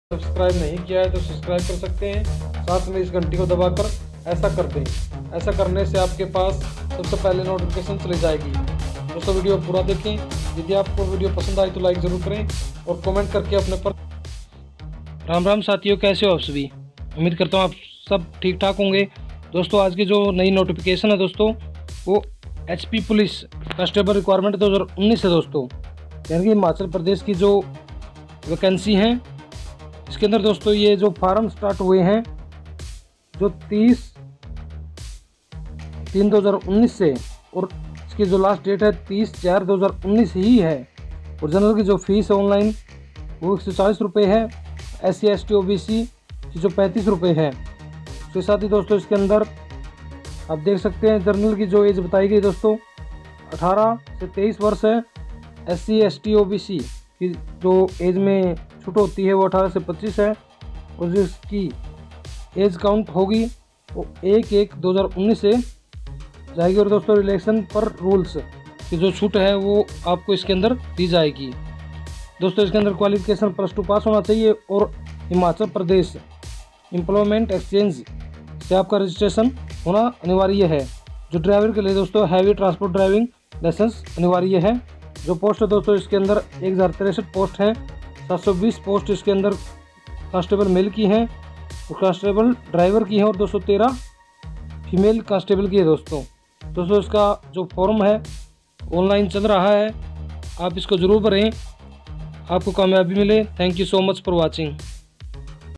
Subscribe नहीं किया है तो सब्सक्राइब कर सकते हैं, साथ में इस घंटी को दबाकर ऐसा कर दें। ऐसा करने से आपके पास सबसे पहले नोटिफिकेशन चली जाएगी। दोस्तों वीडियो पूरा देखें। यदि आपको वीडियो पसंद आई तो लाइक ज़रूर करें और कमेंट करके अपने पर। राम राम साथियों, कैसे हो आप सभी। उम्मीद करता हूँ आप सब ठीक ठाक होंगे। दोस्तों आज की जो नई नोटिफिकेशन है दोस्तों वो एचपी पुलिस कांस्टेबल रिक्वायरमेंट 2019 है दोस्तों, यानी कि हिमाचल प्रदेश की जो वैकेंसी हैं इसके अंदर दोस्तों ये जो फार्म स्टार्ट हुए हैं जो 30/3/2019 से, और इसकी जो लास्ट डेट है 30/4/2019 ही है। और जनरल की जो फीस है ऑनलाइन वो 140 रुपये है। SC ST OBC की जो 35 रुपये है। उसके साथ ही दोस्तों इसके अंदर आप देख सकते हैं जनरल की जो एज बताई गई दोस्तों 18 से 23 वर्ष है। SC ST OBC की जो एज में छूट होती है वो 18 से 25 है। और जिसकी एज काउंट होगी वो 1/1/2019 से जाएगी। और दोस्तों रिलेक्शन पर रूल्स की जो छूट है वो आपको इसके अंदर दी जाएगी। दोस्तों इसके अंदर क्वालिफिकेशन +2 पास होना चाहिए और हिमाचल प्रदेश एम्प्लॉयमेंट एक्सचेंज से आपका रजिस्ट्रेशन होना अनिवार्य है। जो ड्राइवर के लिए दोस्तों हैवी ट्रांसपोर्ट ड्राइविंग लाइसेंस अनिवार्य है। जो पोस्ट है दोस्तों इसके अंदर 1063 पोस्ट हैं। 720 पोस्ट इसके अंदर कांस्टेबल मेल की हैं और कांस्टेबल ड्राइवर की हैं, और 213 फीमेल कांस्टेबल की है दोस्तों। इसका जो फॉर्म है ऑनलाइन चल रहा है, आप इसको ज़रूर भरें, आपको कामयाबी मिले। Thank you so much for watching.